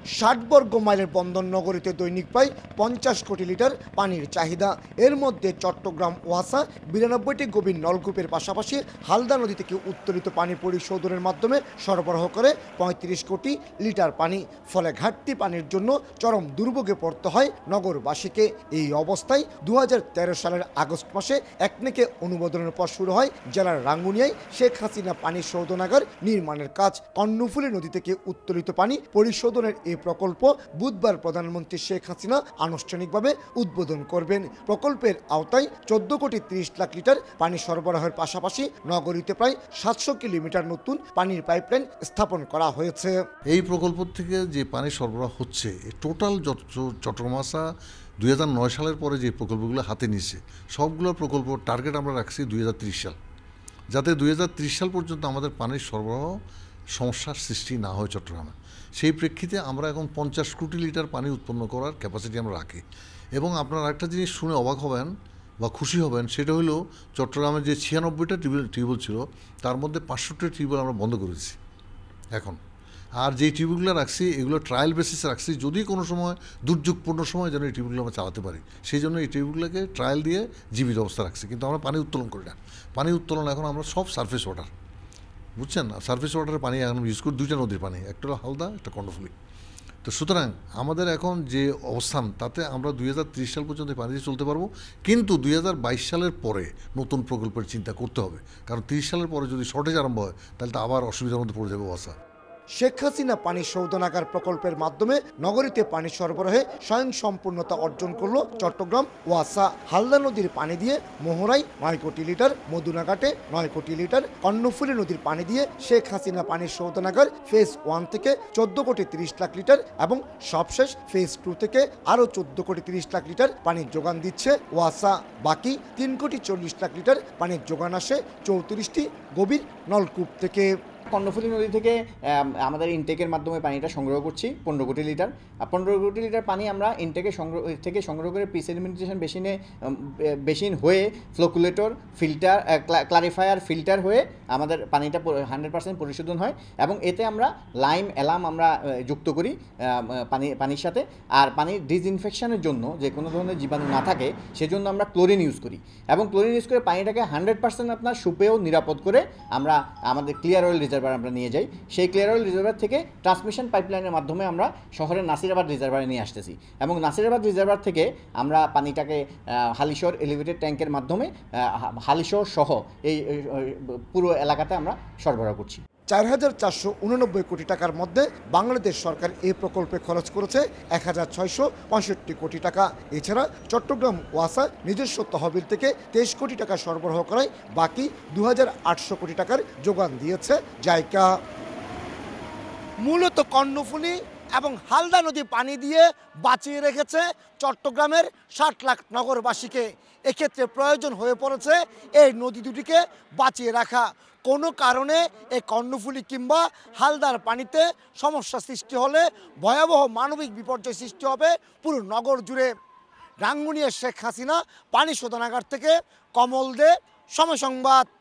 60 বর্গ মাইলের বন্দর নগরীতে দৈনিক প্রায় 50 কোটি লিটার পানির চাহিদা। এর মধ্যে চট্টগ্রাম ওয়াসা 92টি গভীর নলকূপের পাশাপাশি হালদা নদী থেকে উত্তোলিত পানি পরিশোধনের মাধ্যমে সরবরাহ করে 35 কোটি লিটার পানি। ফলে ঘাটতি পানির জন্য চরম দুর্ভোগে পড়তে হয় নগরবাসীকে। এই অবস্থায় 2013 সালের আগস্ট মাসে একনেকে অনুমোদনের পর শুরু হয় জেলার রাঙ্গুনিয়ায় শেখ হাসিনা পানি শোধনাগার নির্মাণের কাজ। কর্ণফুলী নদী থেকে উত্তোলিত পানি পরিশোধনের এই প্রকল্প বুধবার প্রধানমন্ত্রী শেখ হাসিনা আনুষ্ঠানিকভাবে উদ্বোধন করবেন। প্রকল্পের আওতায় 14 কোটি 30 লাখ লিটার পানি সরবরাহের পাশাপাশি নগরীতে প্রায় 700 কিলোমিটার নতুন পানির পাইপলাইন স্থাপন করা হয়েছে। এই প্রকল্প থেকে যে পানি সরবরাহ হচ্ছে টোটাল চট্টগ্রাম ওয়াসা 2009 সালের পরে যে প্রকল্পগুলো হাতে নিয়েছে সবগুলো প্রকল্প টার্গেট আমরা রাখছি 2030 সাল, যাতে 2030 সাল পর্যন্ত আমাদের পানির সরবরাহ সমস্যার সৃষ্টি না হয় চট্টগ্রামে। সেই প্রেক্ষিতে আমরা এখন 50 কোটি লিটার পানি উৎপন্ন করার ক্যাপাসিটি আমরা রাখি। এবং আপনারা একটা জিনিস শুনে অবাক হবেন বা খুশি হবেন, সেটা হলো চট্টগ্রামে যে 96টা টিউবওয়েল ছিল তার মধ্যে 65টা টিউবওয়েল আমরা বন্ধ করেছি এখন। আর যেই টিউবওয়েলগুলো রাখছি এগুলো ট্রায়াল বেসিসে রাখছি, যদি কোনো সময় দুর্যোগপূর্ণ সময় যেন এই টিউবওয়েলগুলো আমরা চালাতে পারি, সেই জন্য এই টিউবওয়েলগুলোকে ট্রায়াল দিয়ে জীবিত অবস্থা রাখছি। কিন্তু আমরা পানি উত্তোলন করি না। পানি উত্তোলন এখন আমরা সব সারফেস ওয়াটার, বুঝছেন না, সারফেস ওয়াটারের পানি এখন ইউজ করি। 2টা নদীর পানি, একটা হলো হালদা, একটা কর্ণফুলী। তো সুতরাং আমাদের এখন যে অবস্থান তাতে আমরা 2030 সাল পর্যন্ত পানি দিয়ে চলতে পারবো। কিন্তু 2022 সালের পরে নতুন প্রকল্পের চিন্তা করতে হবে, কারণ 30 সালের পরে যদি শর্টেজ আরম্ভ হয় তাহলে তো আবার অসুবিধার মধ্যে পড়ে যাবে ওয়াসা। শেখ হাসিনা পানি শোধনাগার প্রকল্পের মাধ্যমে নগরীতে পানি সরবরাহে স্বয়ংসম্পূর্ণতা অর্জন করল চট্টগ্রাম ওয়াসা। হালদা নদীর পানি দিয়ে মোহরাই 9 কোটি লিটার, মধুনাঘাটে 9 কোটি লিটার, কর্ণফুলী নদীর পানি দিয়ে শেখ হাসিনা পানি শোধনাগার ফেজ 1 থেকে 14 কোটি 30 লাখ লিটার এবং সবশেষ ফেজ 2 থেকে আরও 14 কোটি 30 লাখ লিটার পানির যোগান দিচ্ছে ওয়াসা। বাকি 3 কোটি 40 লাখ লিটার পানির যোগান আসে 34টি গভীর নলকূপ থেকে। কর্ণফুলী নদী থেকে আমাদের ইনটেকের মাধ্যমে পানিটা সংগ্রহ করছি 15 কোটি লিটার। 15 কোটি লিটার পানি আমরা ইনটেকে সংগ্রহ করে প্রিসেডিমেন্টেশন বেসিন হয়ে ফ্লোকুলেটর, ফিল্টার, ক্লারিফায়ার, ফিল্টার হয়ে আমাদের পানিটা 100% পরিশোধন হয়। এবং এতে আমরা লাইম, অ্যালাম আমরা যুক্ত করি পানির সাথে। আর পানির ডিসইনফেকশনের জন্য যে কোনো ধরনের জীবাণু না থাকে সেজন্য আমরা ক্লোরিন ইউজ করি। এবং ক্লোরিন ইউজ করে পানিটাকে 100% আপনার সুপেয় নিরাপদ করে আমরা আমাদের ক্লিয়ার অয়েল রিজার্ভার আমরা নিয়ে যাই। সেই ক্লিয়ার অয়েল রিজার্ভার থেকে ট্রান্সমিশন পাইপলাইনের মাধ্যমে আমরা শহরের নাসিরাবাদ রিজার্ভারে নিয়ে আসতেছি। এবং নাসিরাবাদ রিজার্ভার থেকে আমরা পানিটাকে হালিশহর এলিভেটেড ট্যাঙ্কের মাধ্যমে হালিশহর সহ এই পুরো এলাকাতে আমরা সরবরাহ করছি। 4,489 কোটি টাকার মধ্যে বাংলাদেশ সরকার এই প্রকল্পে খরচ করেছে 1,665 কোটি টাকা। এছাড়া চট্টগ্রাম ওয়াসা নিজস্ব তহবিল থেকে 23 কোটি টাকা সরবরাহ করায় বাকি 2,800 কোটি টাকার যোগান দিয়েছে জাইকা। মূলত কর্ণফুলী এবং হালদা নদী পানি দিয়ে বাঁচিয়ে রেখেছে চট্টগ্রামের 60 লাখ নগরবাসীকে। এক্ষেত্রে প্রয়োজন হয়ে পড়েছে এই নদী দুটিকে বাঁচিয়ে রাখা। কোনো কারণে এই কর্ণফুলী কিংবা হালদার পানিতে সমস্যা সৃষ্টি হলে ভয়াবহ মানবিক বিপর্যয় সৃষ্টি হবে পুরো নগর জুড়ে। রাঙ্গুনিয়া শেখ হাসিনা পানি শোধনাগার থেকে কমল দে, সময় সংবাদ।